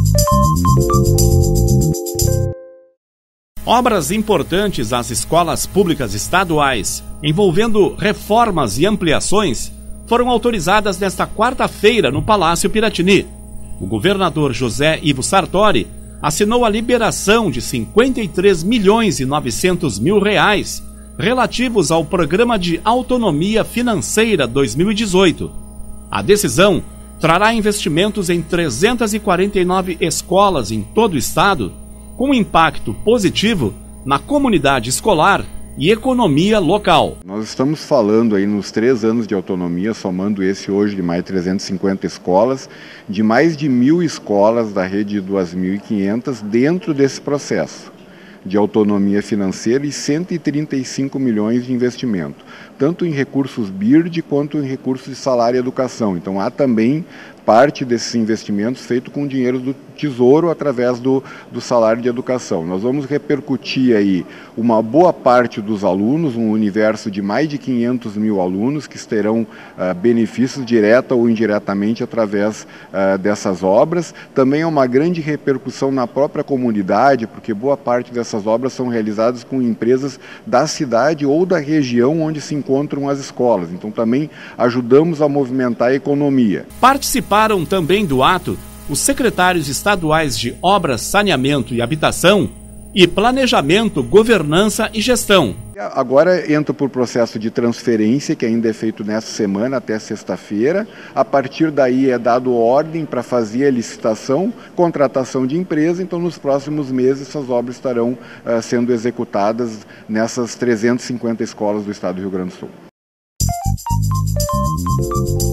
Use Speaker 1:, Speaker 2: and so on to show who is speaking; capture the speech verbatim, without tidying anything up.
Speaker 1: Obras importantes às escolas públicas estaduais, envolvendo reformas e ampliações, foram autorizadas nesta quarta-feira no Palácio Piratini. O governador José Ivo Sartori assinou a liberação de cinquenta e três milhões e novecentos mil reais relativos ao Programa de Autonomia Financeira dois mil e dezoito. A decisão trará investimentos em trezentas e quarenta e nove escolas em todo o estado, com impacto positivo na comunidade escolar e economia local.
Speaker 2: Nós estamos falando aí nos três anos de autonomia, somando esse hoje de mais de trezentas e cinquenta escolas, de mais de mil escolas da rede de duas mil e quinhentas dentro desse processo de autonomia financeira e cento e trinta e cinco milhões de investimento, tanto em recursos B I R D quanto em recursos de salário e educação. Então há também parte desses investimentos feito com dinheiro do Tesouro através do, do salário de educação. Nós vamos repercutir aí uma boa parte dos alunos, um universo de mais de quinhentos mil alunos que terão uh, benefícios direta ou indiretamente através uh, dessas obras. Também é uma grande repercussão na própria comunidade, porque boa parte dessas obras são realizadas com empresas da cidade ou da região onde se encontram as escolas. Então também ajudamos a movimentar a economia.
Speaker 1: Participaram também do ato os secretários estaduais de Obras, Saneamento e Habitação e Planejamento, Governança e Gestão.
Speaker 2: Agora entra por processo de transferência, que ainda é feito nessa semana até sexta-feira. A partir daí é dado ordem para fazer a licitação, contratação de empresa. Então nos próximos meses essas obras estarão uh, sendo executadas nessas trezentas e cinquenta escolas do estado do Rio Grande do Sul.